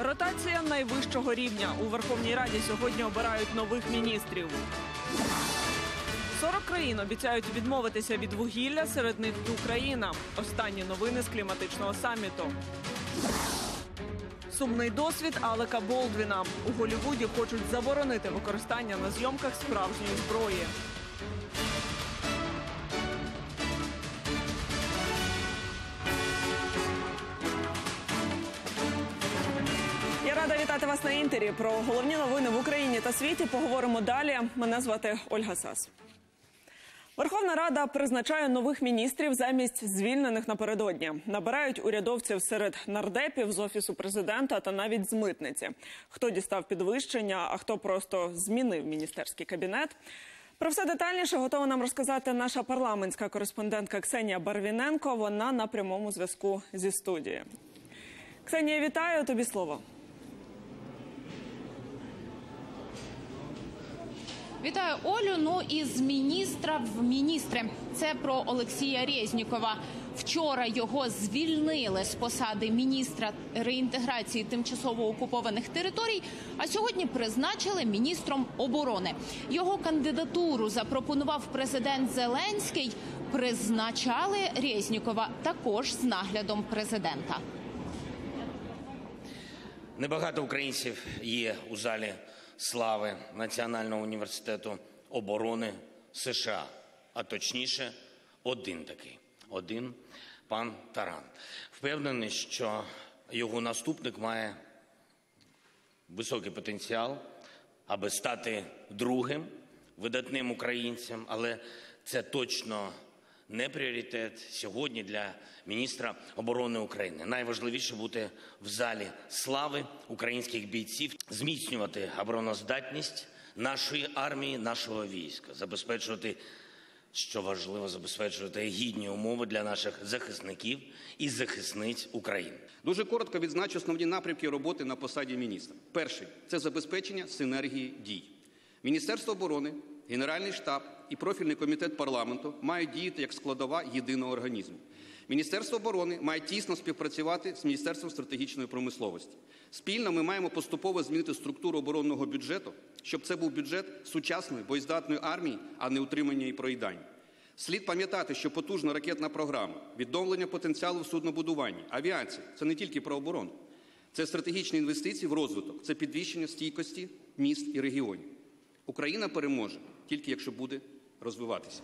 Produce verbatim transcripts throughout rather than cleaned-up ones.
Ротація найвищого рівня. У Верховній Раді сьогодні обирають нових міністрів. сорок країн обіцяють відмовитися від вугілля, серед них і Україна. Останні новини з кліматичного саміту. Сумний досвід Алека Болдвіна. У Голлівуді хочуть заборонити використання на зйомках справжньої зброї. Я рада вітати вас на Інтері. Про головні новини в Україні та світі поговоримо далі. Мене звати Ольга Сас. Верховна Рада призначає нових міністрів замість звільнених напередодні. Набирають урядовців серед нардепів, з Офісу президента та навіть з митниці. Хто дістав підвищення, а хто просто змінив міністерський кабінет. Про все детальніше готова нам розказати наша парламентська кореспондентка Ксенія Барвіненко. Вона на прямому зв'язку зі студією. Ксенія, вітаю, тобі слово. Вітаю, Олю. Ну, із міністра в міністри. Це про Олексія Резнікова. Вчора його звільнили з посади міністра реінтеграції тимчасово окупованих територій, а сьогодні призначили міністром оборони. Його кандидатуру запропонував президент Зеленський. Призначали Резнікова також з наглядом президента. Небагато українців є у залі слави Національного університету оборони США, а точніше один такий, один пан Таран. Впевнений, що його наступник має високий потенціал, аби стати другим видатним українцем, але це точно не пріоритет сьогодні для міністра оборони України. Найважливіше бути в залі слави українських бійців, зміцнювати обороноздатність нашої армії, нашого війська, забезпечувати, що важливо, забезпечувати гідні умови для наших захисників і захисниць України. Дуже коротко відзначу основні напрямки роботи на посаді міністра. Перший – це забезпечення синергії дій. Міністерство оборони, Генеральний штаб і профільний комітет парламенту мають діяти як складова єдиного організму. Міністерство оборони має тісно співпрацювати з Міністерством стратегічної промисловості. Спільно ми маємо поступово змінити структуру оборонного бюджету, щоб це був бюджет сучасної, боєздатної армії, а не утримання і проїдання. Слід пам'ятати, що потужна ракетна програма, відновлення потенціалу в суднобудуванні, авіації – це не тільки про оборону. Це стратегічні інвестиції в розвиток, це підвищення стійкості міст і регіонів. Україна переможе тільки якщо буде розвиватися.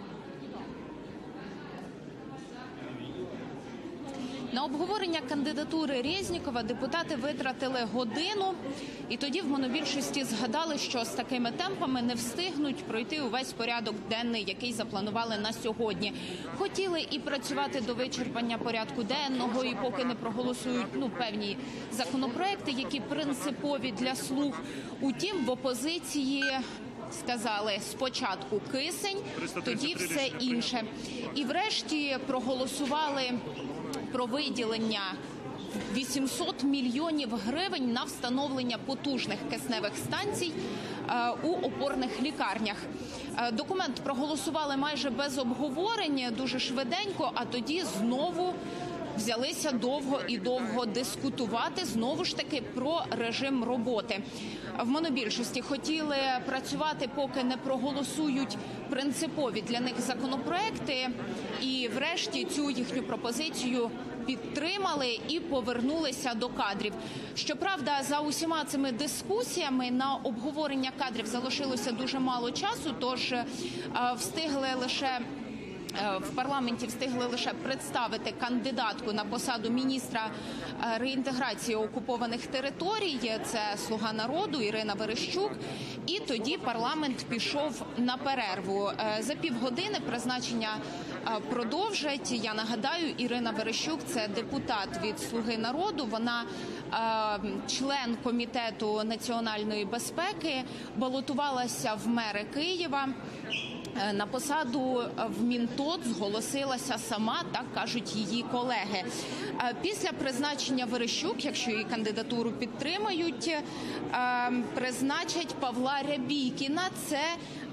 На обговорення кандидатури Резнікова депутати витратили годину, і тоді в монобільшості згадали, що з такими темпами не встигнуть пройти увесь порядок денний, який запланували на сьогодні. Хотіли і працювати до вичерпання порядку денного, і поки не проголосують ну, певні законопроекти, які принципові для слуг. Утім, в опозиції сказали спочатку кисень, тоді все інше. І врешті проголосували про виділення вісімсот мільйонів гривень на встановлення потужних кисневих станцій у опорних лікарнях. Документ проголосували майже без обговорення, дуже швиденько, а тоді знову взялися довго і довго дискутувати, знову ж таки, про режим роботи. В монобільшості хотіли працювати, поки не проголосують принципові для них законопроекти, і врешті цю їхню пропозицію підтримали і повернулися до кадрів. Щоправда, за усіма цими дискусіями на обговорення кадрів залишилося дуже мало часу, тож встигли лише в парламенті встигли лише представити кандидатку на посаду міністра реінтеграції окупованих територій. Це «Слуга народу» Ірина Верещук. І тоді парламент пішов на перерву. За півгодини призначення продовжать. Я нагадаю, Ірина Верещук – це депутат від «Слуги народу». Вона член Комітету національної безпеки, балотувалася в мери Києва. На посаду в Мінтод зголосилася сама, так кажуть її колеги. Після призначення Верещук, якщо її кандидатуру підтримають, призначать Павла Рябійкіна. Це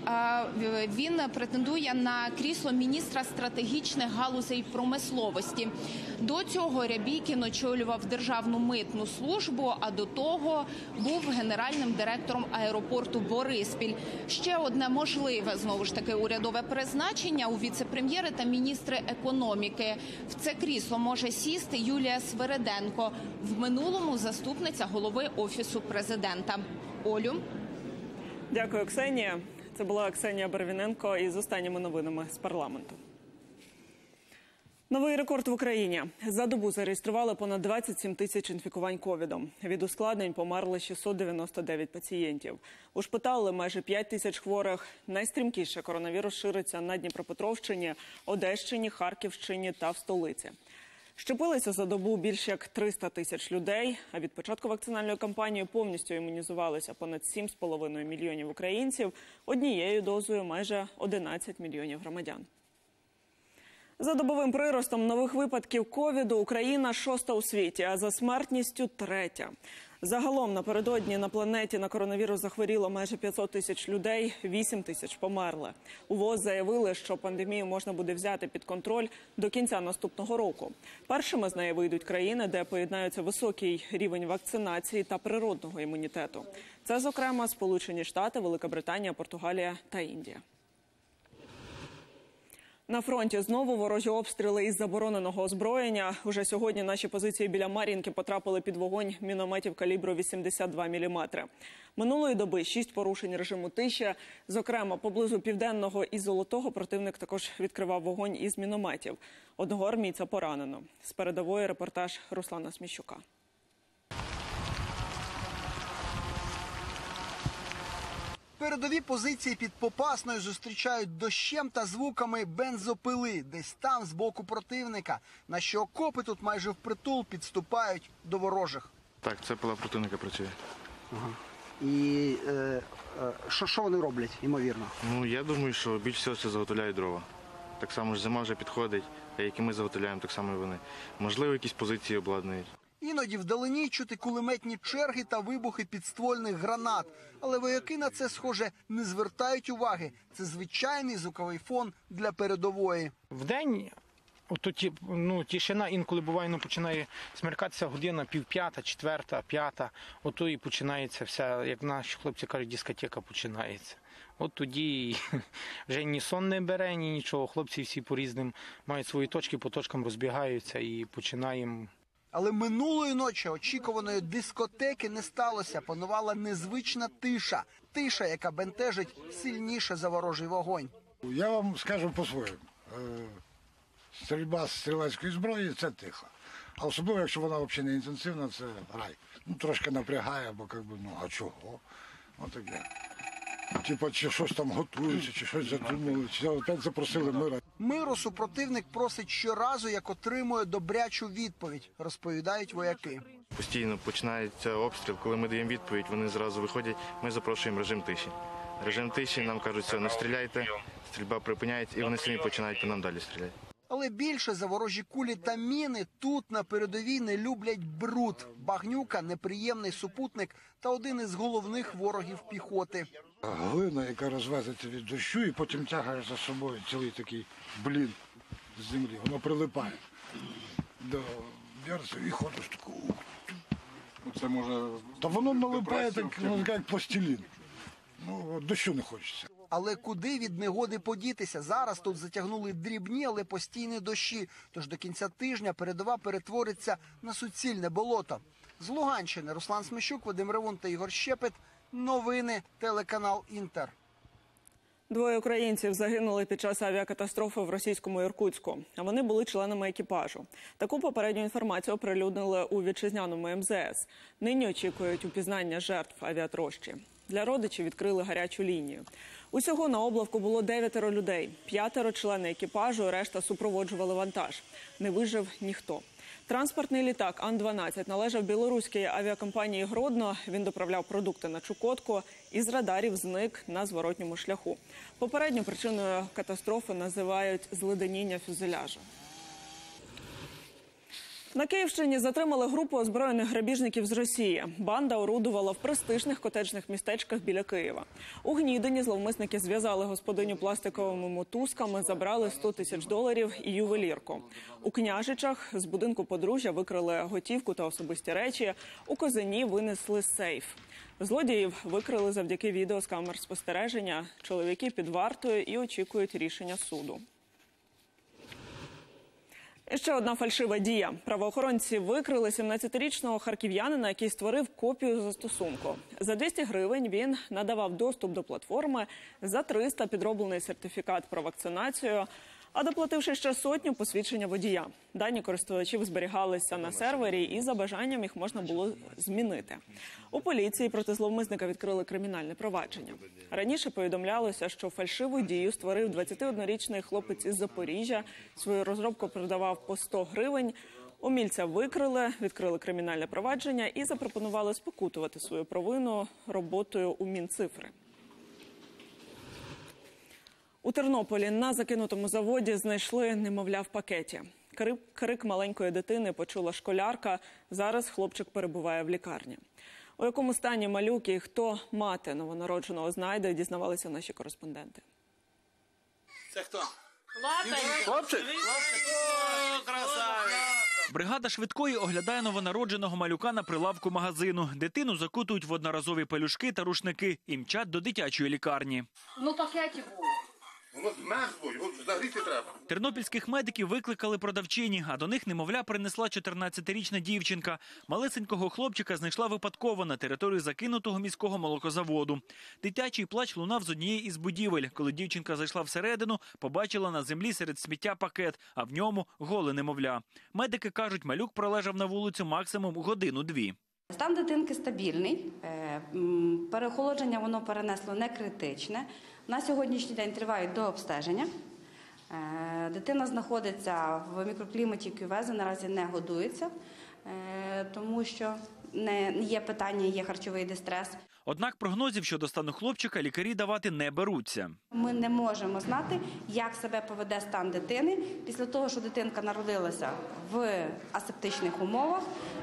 він претендує на крісло міністра стратегічних галузей промисловості. До цього Рябікін очолював Державну митну службу, а до того був генеральним директором аеропорту Бориспіль. Ще одне можливе, знову ж таки, урядове призначення у віце-прем'єри та міністри економіки. В це крісло може сісти Юлія Свириденко, в минулому заступниця голови Офісу президента. Олю. Дякую, Ксенія. Це була Ксенія Барвіненко із останніми новинами з парламенту. Новий рекорд в Україні. За добу зареєстрували понад двадцять сім тисяч інфікувань ковідом. Від ускладнень померли шістсот дев'яносто дев'ять пацієнтів. Ушпиталили майже п'ять тисяч хворих. Найстрімкіше коронавірус шириться на Дніпропетровщині, Одещині, Харківщині та в столиці. Щепилися за добу більш як триста тисяч людей, а від початку вакцинальної кампанії повністю імунізувалися понад сім з половиною мільйонів українців, однією дозою майже одинадцять мільйонів громадян. За добовим приростом нових випадків ковіду Україна шоста у світі, а за смертністю третя. Загалом напередодні на планеті на коронавірус захворіло майже п'ятсот тисяч людей, вісім тисяч померли. У ВОЗ заявили, що пандемію можна буде взяти під контроль до кінця наступного року. Першими з неї вийдуть країни, де поєднаються високий рівень вакцинації та природного імунітету. Це, зокрема, Сполучені Штати, Велика Британія, Португалія та Індія. На фронті знову ворожі обстріли із забороненого озброєння. Уже сьогодні наші позиції біля Мар'їнки потрапили під вогонь мінометів калібру вісімдесят два міліметри. Минулої доби шість порушень режиму тиші. Зокрема, поблизу Південного і Золотого противник також відкривав вогонь із мінометів. Одного армійця поранено. З передової репортаж Руслана Сміщука. Передові позиції під Попасною зустрічають дощем та звуками бензопили, десь там, з боку противника, на що окопи тут майже впритул підступають до ворожих. Так, це пила противника працює. Ага. І е, е, що, що вони роблять, ймовірно? Ну, я думаю, що більш всього це заготовляють дрова. Так само ж зима вже підходить, а які ми заготовляємо, так само і вони. Можливо, якісь позиції обладнують. Іноді вдалині чути кулеметні черги та вибухи підствольних гранат. Але вояки на це, схоже, не звертають уваги. Це звичайний звуковий фон для передової. Вдень ото ті, ну, тишина інколи буває, ну, починає смеркатися година півп'ята, четверта, п'ята. Ото і починається вся, як наші хлопці кажуть, дискотека починається. От тоді вже ні сон не бере, ні нічого. Хлопці всі по різним мають свої точки, по точкам розбігаються і починаємо. Але минулої ночі очікуваної дискотеки не сталося. Панувала незвична тиша. Тиша, яка бентежить сильніше за ворожий вогонь. Я вам скажу по-своєму. Стрільба з стрілецької зброї – це тихо. А особливо, якщо вона взагалі не інтенсивна, це рай. Ну, трошки напрягає, бо, як би, ну, а чого? Отаке. Типа, чи щось там готується, чи щось задумали, чи опять запросили мира. Миру супротивник просить щоразу, як отримує добрячу відповідь, розповідають вояки. Постійно починається обстріл, коли ми даємо відповідь, вони зразу виходять, ми запрошуємо режим тиші. Режим тиші, нам кажуть, все, не стріляйте, стрільба припиняється, і вони самі починають по нам далі стріляти. Але більше за ворожі кулі та міни тут на передовій не люблять бруд. Багнюка – неприємний супутник та один із головних ворогів піхоти. Глина, яка розвезеться від дощу, і потім тягає за собою цілий такий блін з землі. Воно прилипає до берця і ходиш таку. Це може... Та воно налипає так, ну, як пластилін. Ну, дощу не хочеться. Але куди від негоди подітися? Зараз тут затягнули дрібні, але постійні дощі. Тож до кінця тижня передова перетвориться на суцільне болото. З Луганщини Руслан Сміщук, Вадим Ревун та Ігор Щепет. Новини, телеканал «Інтер». Двоє українців загинули під час авіакатастрофи в російському Іркутську. А вони були членами екіпажу. Таку попередню інформацію оприлюднили у вітчизняному ем зе ес. Нині очікують упізнання жертв авіатрощі. Для родичів відкрили гарячу лінію. Усього на облавку було дев'ятеро людей. П'ятеро члени екіпажу, решта супроводжували вантаж. Не вижив ніхто. Транспортний літак Ан дванадцять належав білоруській авіакомпанії «Гродно». Він доправляв продукти на Чукотку і з радарів зник на зворотньому шляху. Попередньою причиною катастрофи називають зледеніння фюзеляжу. На Київщині затримали групу озброєних грабіжників з Росії. Банда орудувала в престижних котеджних містечках біля Києва. У Гнідині зловмисники зв'язали господиню пластиковими мотузками, забрали сто тисяч доларів і ювелірку. У Княжичах з будинку подружжя викрили готівку та особисті речі. У Козині винесли сейф. Злодіїв викрили завдяки відео з камер спостереження. Чоловіки під вартою і очікують рішення суду. І ще одна фальшива дія. Правоохоронці викрили сімнадцятирічного харків'янина, який створив копію застосунку. За двісті гривень він надавав доступ до платформи, за триста – підроблений сертифікат про вакцинацію, а доплативши ще сотню – посвідчення водія. Дані користувачів зберігалися на сервері і за бажанням їх можна було змінити. У поліції проти зловмисника відкрили кримінальне провадження. Раніше повідомлялося, що фальшиву дію створив двадцятиоднорічний хлопець із Запоріжжя. Свою розробку продавав по сто гривень. Умільця викрили, відкрили кримінальне провадження і запропонували спокутувати свою провину роботою у Мінцифри. У Тернополі на закинутому заводі знайшли немовля в пакеті. Крик, крик маленької дитини почула школярка. Зараз хлопчик перебуває в лікарні. У якому стані малюк і хто мати новонародженого знайде, дізнавалися наші кореспонденти. Це хто? Хлопчик? О, красавець! Бригада швидкої оглядає новонародженого малюка на прилавку магазину. Дитину закутують в одноразові пелюшки та рушники і мчать до дитячої лікарні. Ну, пакеті було. Воно змерзло, його загріти треба. Тернопільських медиків викликали продавчині, а до них немовля принесла чотирнадцятирічна дівчинка. Малесенького хлопчика знайшла випадково на території закинутого міського молокозаводу. Дитячий плач лунав з однієї із будівель. Коли дівчинка зайшла всередину, побачила на землі серед сміття пакет, а в ньому голе немовля. Медики кажуть, малюк пролежав на вулицю максимум годину-дві. Стан дитинки стабільний, переохолодження воно перенесло не критичне. На сьогоднішній день тривають дообстеження. Дитина знаходиться в мікрокліматі кювези, наразі не годується, тому що не є питання, є харчовий дистрес. Однак прогнозів щодо стану хлопчика лікарі давати не беруться. Ми не можемо знати, як себе поведе стан дитини після того, що дитинка народилася в асептичних умовах,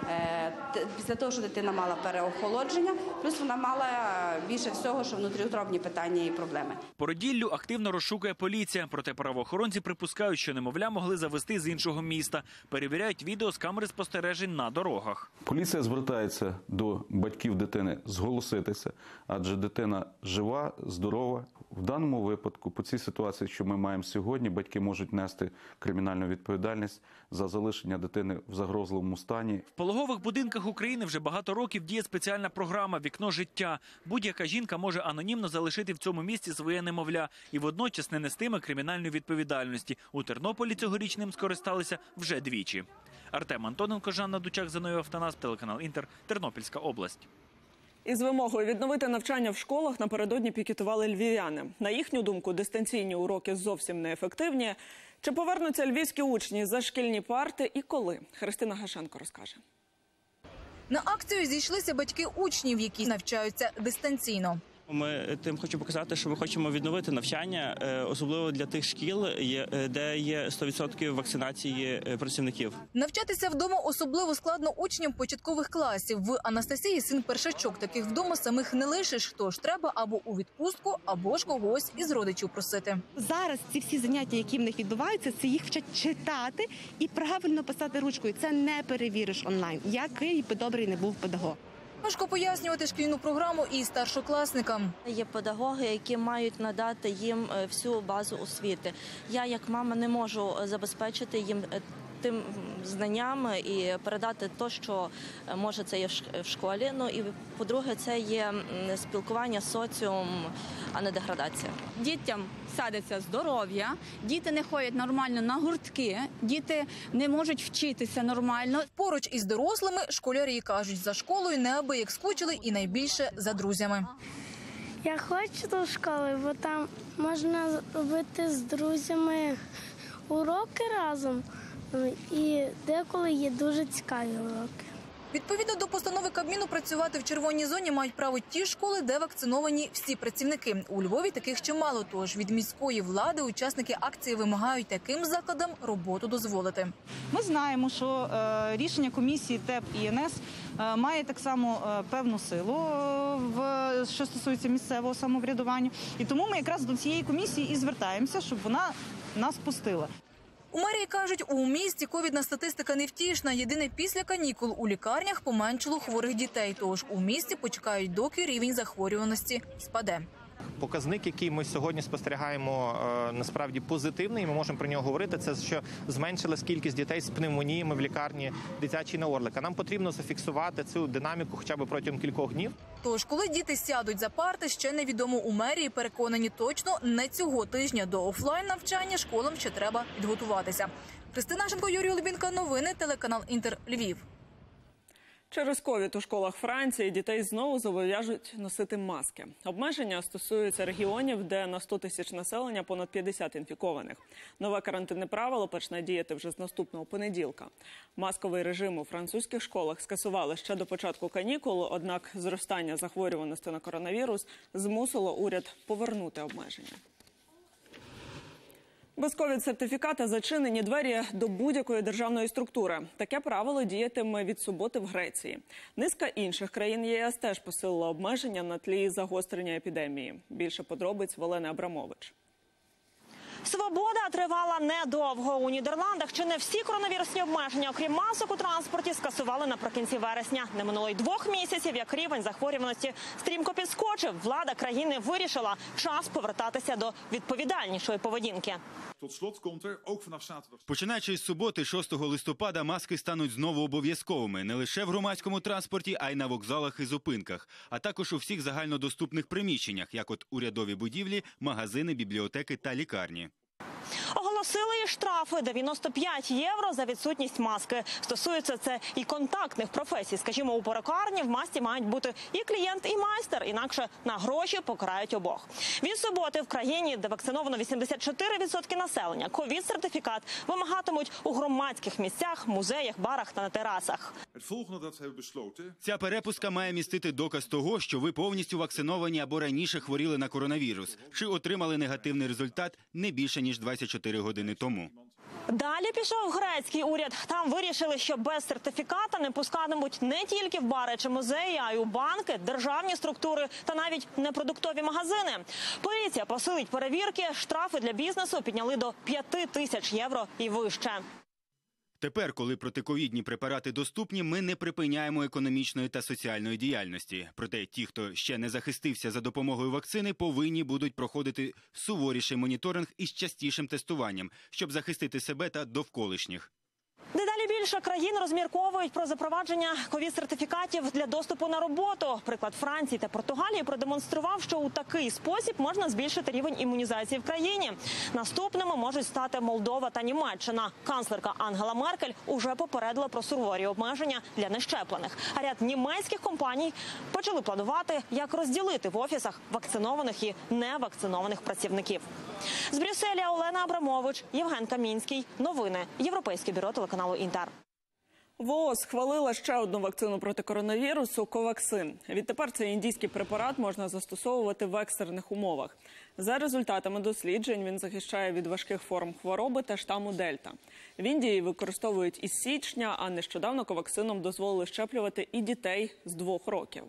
після того, що дитина мала переохолодження, плюс вона мала більше всього, що внутріутробні питання і проблеми. Породіллю активно розшукує поліція, проте правоохоронці припускають, що немовля могли завезти з іншого міста. Перевіряють відео з камери спостережень на дорогах. Поліція звертається до батьків дитини зголоситися, адже дитина жива, здорова. В даному випадку, по цій ситуації, що ми маємо сьогодні, батьки можуть нести кримінальну відповідальність за залишення дитини в загрозливому стані. В пологових будинках України вже багато років діє спеціальна програма «Вікно життя». Будь-яка жінка може анонімно залишити в цьому місці своє немовля і водночас не нестиме кримінальної відповідальності. У Тернополі цьогоріч ним скористалися вже двічі. Артем Антоненко, Жанна Дучак, Зиновій Автонас, телеканал «Інтер», Тернопільська область. Із вимогою відновити навчання в школах напередодні пікетували львів'яни. На їхню думку, дистанційні уроки зовсім неефективні. Чи повернуться львівські учні за шкільні парти і коли? Христина Гашенко розкаже. На акцію зійшлися батьки учнів, які навчаються дистанційно. Ми тим хочемо показати, що ми хочемо відновити навчання, особливо для тих шкіл, де є сто відсотків вакцинації працівників. Навчатися вдома особливо складно учням початкових класів. В Анастасії син першачок. Таких вдома самих не лишиш, тож треба або у відпустку, або ж когось із родичів просити. Зараз ці всі заняття, які в них відбуваються, це їх вчать читати і правильно писати ручкою. Це не перевіриш онлайн, який би добрий не був педагог. Важко пояснювати шкільну програму і старшокласникам. Є педагоги, які мають надати їм всю базу освіти. Я, як мама, не можу забезпечити їм тим знанням і передати те, що може це є в школі. Ну і, по-друге, це є спілкування з соціумом, а не деградація. Дітям садиться здоров'я, діти не ходять нормально на гуртки, діти не можуть вчитися нормально. Поруч із дорослими школярі кажуть, за школою неабияк скучили і найбільше за друзями. Я хочу до школи, бо там можна робити з друзями уроки разом і деколи є дуже цікаві уроки. Відповідно до постанови Кабміну, працювати в червоній зоні мають право ті школи, де вакциновані всі працівники. У Львові таких чимало, тож від міської влади учасники акції вимагають таким закладам роботу дозволити. Ми знаємо, що е, рішення комісії ТЕП і ЕНС е, має так само е, певну силу, е, в, що стосується місцевого самоврядування. І тому ми якраз до цієї комісії і звертаємося, щоб вона нас пустила. У мерії кажуть, у місті ковідна статистика невтішна. Єдине, після канікул у лікарнях поменшало хворих дітей. Тож у місті почекають, доки рівень захворюваності спаде. Показник, який ми сьогодні спостерігаємо, насправді позитивний, ми можемо про нього говорити, це що зменшилась кількість дітей з пневмоніями в лікарні дитячій на Орлика. Нам потрібно зафіксувати цю динаміку хоча б протягом кількох днів. Тож, коли діти сядуть за парти, ще невідомо. У мерії переконані, точно не цього тижня. До офлайн-навчання школам ще треба підготуватися. Христина Шенко, Юрій Лубінка, новини, телеканал Інтер, Львів. Через ковід у школах Франції дітей знову зобов'яжуть носити маски. Обмеження стосуються регіонів, де на сто тисяч населення понад п'ятдесят інфікованих. Нове карантинне правило почне діяти вже з наступного понеділка. Масковий режим у французьких школах скасували ще до початку канікул, однак зростання захворюваності на коронавірус змусило уряд повернути обмеження. Без ковід-сертифіката зачинені двері до будь-якої державної структури. Таке правило діятиме від суботи в Греції. Низка інших країн ЄС теж посилила обмеження на тлі загострення епідемії. Більше подробиць Олени Абрамович. Свобода тривала недовго. У Нідерландах чи не всі коронавірусні обмеження, окрім масок у транспорті, скасували наприкінці вересня. Не минуло й двох місяців, як рівень захворюваності стрімко підскочив. Влада країни вирішила – час повертатися до відповідальнішої поведінки. Починаючи з суботи, шостого листопада, маски стануть знову обов'язковими. Не лише в громадському транспорті, а й на вокзалах і зупинках. А також у всіх загальнодоступних приміщеннях, як от урядові будівлі, магазини, бібліотеки та лікарні. Оголосили і штрафи – дев'яносто п'ять євро за відсутність маски. Стосується це і контактних професій. Скажімо, у перукарні в масці мають бути і клієнт, і майстер. Інакше на гроші покарають обох. Від суботи в країні, де вакциновано вісімдесят чотири відсотки населення, ковід-сертифікат вимагатимуть у громадських місцях, музеях, барах та на терасах. Ця перепустка має містити доказ того, що ви повністю вакциновані або раніше хворіли на коронавірус, чи отримали негативний результат не більше, ніж двадцять чотири години тому. Далі пішов грецький уряд. Там вирішили, що без сертифіката не пускатимуть не тільки в бари чи музеї, а й у банки, державні структури та навіть непродуктові магазини. Поліція посилить перевірки, штрафи для бізнесу підняли до п'яти тисяч євро і вище. Тепер, коли протиковідні препарати доступні, ми не припиняємо економічної та соціальної діяльності. Проте ті, хто ще не захистився за допомогою вакцини, повинні будуть проходити суворіший моніторинг із частішим тестуванням, щоб захистити себе та довколишніх. Дедалі більше країн розмірковують про запровадження ковід-сертифікатів для доступу на роботу. Приклад Франції та Португалії продемонстрував, що у такий спосіб можна збільшити рівень імунізації в країні. Наступними можуть стати Молдова та Німеччина. Канцлерка Ангела Меркель уже попередила про суворі обмеження для нещеплених. А ряд німецьких компаній почали планувати, як розділити в офісах вакцинованих і невакцинованих працівників. З Брюсселя Олена Абрамович, Євген Камінський. Новини. Європейське бюро телеканалу Інтер. ВООЗ схвалила ще одну вакцину проти коронавірусу – Коваксин. Відтепер цей індійський препарат можна застосовувати в екстрених умовах. За результатами досліджень він захищає від важких форм хвороби та штаму Дельта. В Індії використовують із січня, а нещодавно Коваксином дозволили щеплювати і дітей з двох років.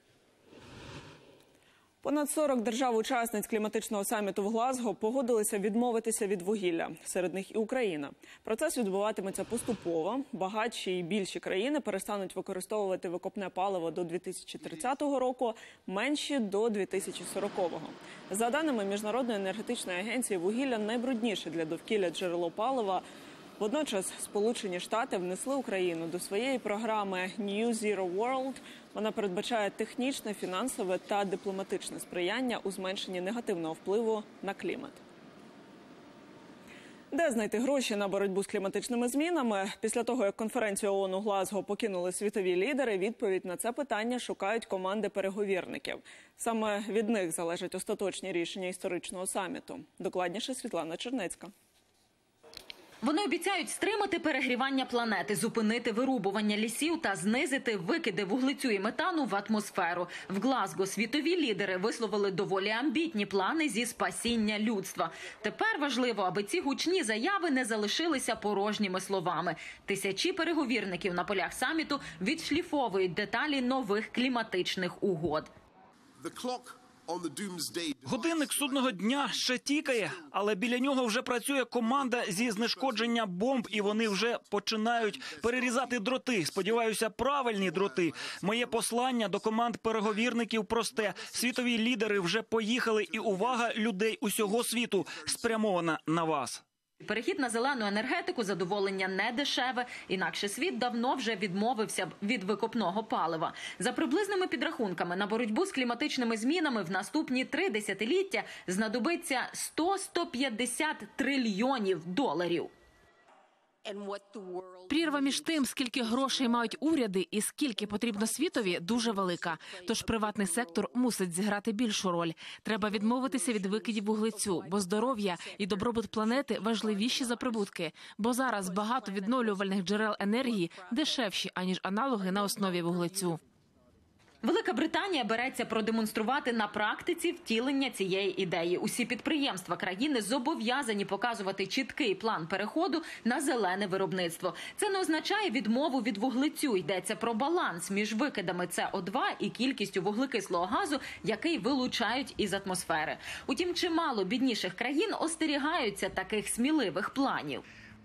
Понад сорок держав-учасниць кліматичного саміту в Глазго погодилися відмовитися від вугілля. Серед них і Україна. Процес відбуватиметься поступово. Багатші і більші країни перестануть використовувати викопне паливо до дві тисячі тридцятого року, менші – до дві тисячі сорокового. За даними Міжнародної енергетичної агенції, вугілля найбрудніше для довкілля джерело палива. Водночас Сполучені Штати внесли Україну до своєї програми New Zero World. Вона передбачає технічне, фінансове та дипломатичне сприяння у зменшенні негативного впливу на клімат. Де знайти гроші на боротьбу з кліматичними змінами? Після того, як конференцію ООН у Глазго покинули світові лідери, відповідь на це питання шукають команди переговірників. Саме від них залежать остаточні рішення історичного саміту. Докладніше Світлана Чернецька. Вони обіцяють стримати перегрівання планети, зупинити вирубування лісів та знизити викиди вуглецю і метану в атмосферу. В Глазго світові лідери висловили доволі амбітні плани зі спасіння людства. Тепер важливо, аби ці гучні заяви не залишилися порожніми словами. Тисячі переговірників на полях саміту відшліфовують деталі нових кліматичних угод. Годинник судного дня ще тікає, але біля нього вже працює команда зі знешкодження бомб, і вони вже починають перерізати дроти. Сподіваюся, правильні дроти. Моє послання до команд переговірників просте. Світові лідери вже поїхали, і увага людей усього світу спрямована на вас. Перехід на зелену енергетику – задоволення не дешеве, інакше світ давно вже відмовився б від викопного палива. За приблизними підрахунками, на боротьбу з кліматичними змінами в наступні три десятиліття знадобиться сто - сто п'ятдесят трильйонів доларів. Прірва між тим, скільки грошей мають уряди і скільки потрібно світові, дуже велика. Тож приватний сектор мусить зіграти більшу роль. Треба відмовитися від викидів вуглецю, бо здоров'я і добробут планети важливіші за прибутки. Бо зараз багато відновлювальних джерел енергії дешевші, аніж аналоги на основі вуглецю. Велика Британія береться продемонструвати на практиці втілення цієї ідеї. Усі підприємства країни зобов'язані показувати чіткий план переходу на зелене виробництво. Це не означає відмову від вуглецю. Йдеться про баланс між викидами С О два і кількістю вуглекислого газу, який вилучають із атмосфери. Утім, чимало бідніших країн остерігаються таких сміливих планів.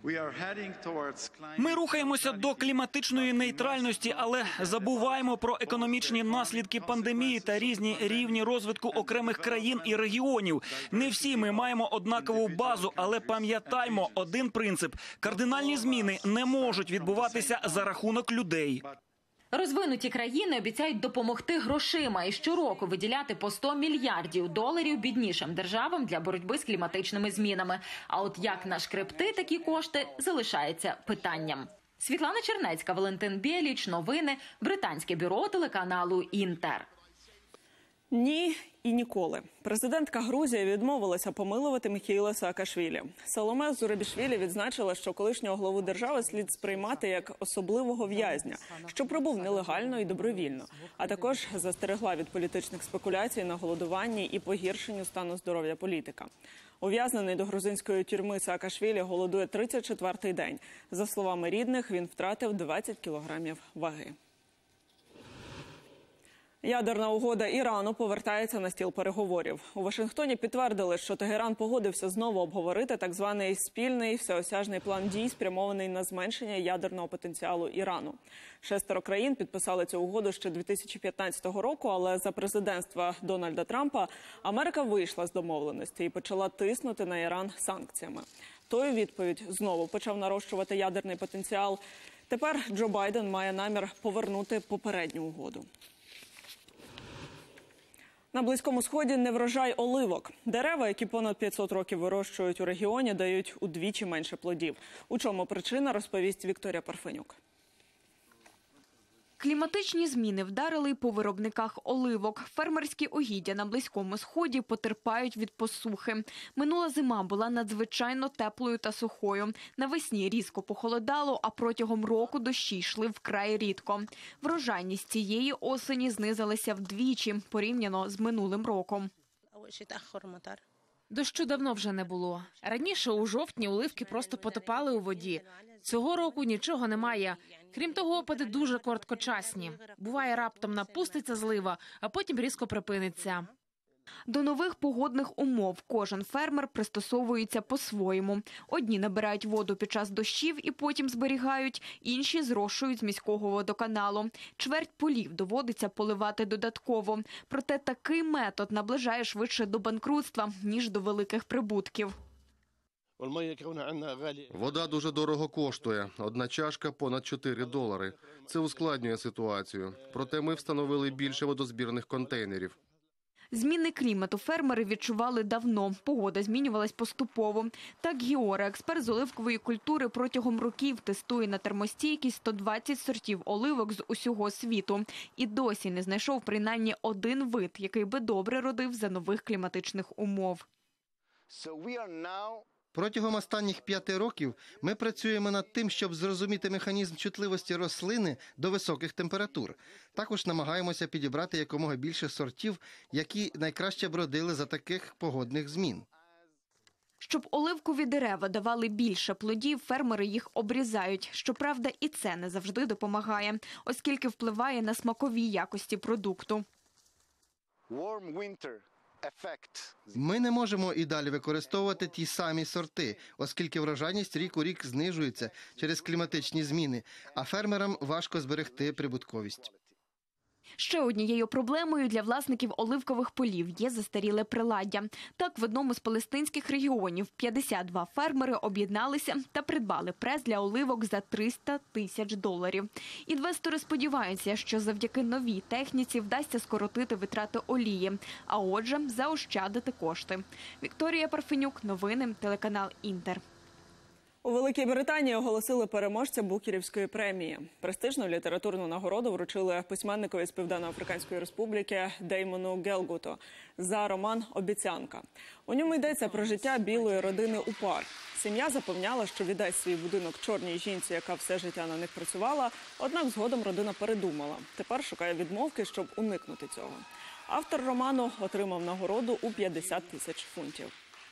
Ми рухаємося до кліматичної нейтральності, але забуваємо про економічні наслідки пандемії та різні рівні розвитку окремих країн і регіонів. Не всі ми маємо однакову базу, але пам'ятаймо один принцип – кардинальні зміни не можуть відбуватися за рахунок людей. Розвинуті країни обіцяють допомогти грошима і щороку виділяти по сто мільярдів доларів біднішим державам для боротьби з кліматичними змінами. А от як нашкребти такі кошти – залишається питанням. Світлана Чернецька, Валентин Біліч, новини, британське бюро телеканалу «Інтер». Ні і ніколи. Президентка Грузії відмовилася помилувати Міхеїла Саакашвілі. Саломе Зурабішвілі відзначила, що колишнього главу держави слід сприймати як особливого в'язня, що прибув нелегально і добровільно, а також застерегла від політичних спекуляцій на голодуванні і погіршенню стану здоров'я політика. Ув'язнений до грузинської тюрми Саакашвілі голодує тридцять четвертий день. За словами рідних, він втратив двадцять кілограмів ваги. Ядерна угода Ірану повертається на стіл переговорів. У Вашингтоні підтвердили, що Тегеран погодився знову обговорити так званий спільний всеосяжний план дій, спрямований на зменшення ядерного потенціалу Ірану. Шестеро країн підписали цю угоду ще дві тисячі п'ятнадцятого року, але за президентства Дональда Трампа Америка вийшла з домовленості і почала тиснути на Іран санкціями. Той у відповідь знову почав нарощувати ядерний потенціал. Тепер Джо Байден має намір повернути попередню угоду. На Близькому Сході неврожай оливок. Дерева, які понад п'ятсот років вирощують у регіоні, дають удвічі менше плодів. У чому причина, розповість Вікторія Парфенюк. Кліматичні зміни вдарили по виробниках оливок. Фермерські угіддя на Близькому Сході потерпають від посухи. Минула зима була надзвичайно теплою та сухою. Навесні різко похолодало, а протягом року дощі йшли вкрай рідко. Врожайність цієї осені знизилася вдвічі, порівняно з минулим роком. Дощу давно вже не було. Раніше у жовтні оливки просто потопали у воді. Цього року нічого немає. Крім того, опади дуже короткочасні. Буває, раптом напуститься злива, а потім різко припиниться. До нових погодних умов кожен фермер пристосовується по-своєму. Одні набирають воду під час дощів і потім зберігають, інші зрошують з міського водоканалу. Чверть полів доводиться поливати додатково. Проте такий метод наближає швидше до банкрутства, ніж до великих прибутків. Вода дуже дорого коштує. Одна чашка – понад чотири долари. Це ускладнює ситуацію. Проте ми встановили більше водозбірних контейнерів. Зміни клімату фермери відчували давно. Погода змінювалась поступово. Так Гіора, експерт з оливкової культури, протягом років тестує на термостійкість сто двадцять сортів оливок з усього світу. І досі не знайшов принаймні один вид, який би добре родив за нових кліматичних умов. Протягом останніх п'яти років ми працюємо над тим, щоб зрозуміти механізм чутливості рослини до високих температур. Також намагаємося підібрати якомога більше сортів, які найкраще б родили за таких погодних змін. Щоб оливкові дерева давали більше плодів, фермери їх обрізають. Щоправда, і це не завжди допомагає, оскільки впливає на смакові якості продукту. Ми не можемо і далі використовувати ті самі сорти, оскільки врожайність рік у рік знижується через кліматичні зміни, а фермерам важко зберегти прибутковість. Ще однією проблемою для власників оливкових полів є застаріле приладдя. Так, в одному з палестинських регіонів п'ятдесят два фермери об'єдналися та придбали прес для оливок за триста тисяч доларів. Інвестори сподіваються, що завдяки новій техніці вдасться скоротити витрати олії, а отже, заощадити кошти. Вікторія Парфенюк, новини, телеканал «Інтер». У Великій Британії оголосили переможця Букерівської премії. Престижну літературну нагороду вручили письменникові з Південно-Африканської Республіки Деймону Гелгуту за роман «Обіцянка». У ньому йдеться про життя білої родини УПАР. Сім'я запевняла, що віддасть свій будинок чорній жінці, яка все життя на них працювала, однак згодом родина передумала. Тепер шукає відмовки, щоб уникнути цього. Автор роману отримав нагороду у п'ятдесят тисяч фунтів.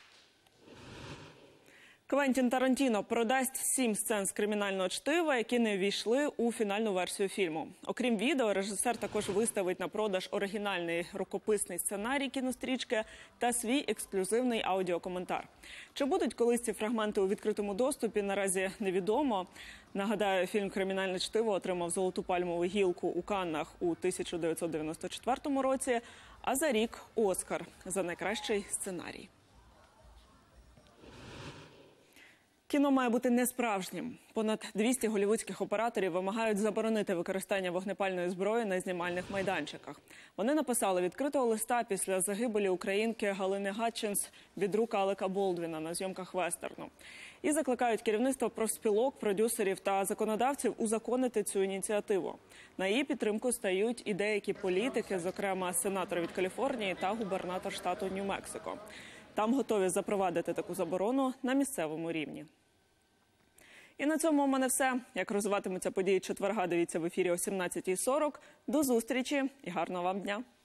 Квентін Тарантіно продасть сім сцен з кримінального чтива, які не ввійшли у фінальну версію фільму. Окрім відео, режисер також виставить на продаж оригінальний рукописний сценарій кінострічки та свій ексклюзивний аудіокоментар. Чи будуть колись ці фрагменти у відкритому доступі, наразі невідомо. Нагадаю, фільм «Кримінальне чтиво» отримав золоту пальмову гілку у Каннах у тисяча дев'ятсот дев'яносто четвертому році, а за рік – «Оскар» за найкращий сценарій. Кіно має бути несправжнім. Понад двісті голлівудських операторів вимагають заборонити використання вогнепальної зброї на знімальних майданчиках. Вони написали відкритого листа після загибелі українки Галини Гатчинс від рук Алека Болдвіна на зйомках вестерну. І закликають керівництво профспілок, продюсерів та законодавців узаконити цю ініціативу. На її підтримку стають і деякі політики, зокрема сенатор від Каліфорнії та губернатор штату Нью-Мексико. Там готові запровадити таку заборону на місцевому рівні. І на цьому у мене все. Як розвиватимуться події четверга, дивіться в ефірі о сімнадцятій сорок. До зустрічі і гарного вам дня!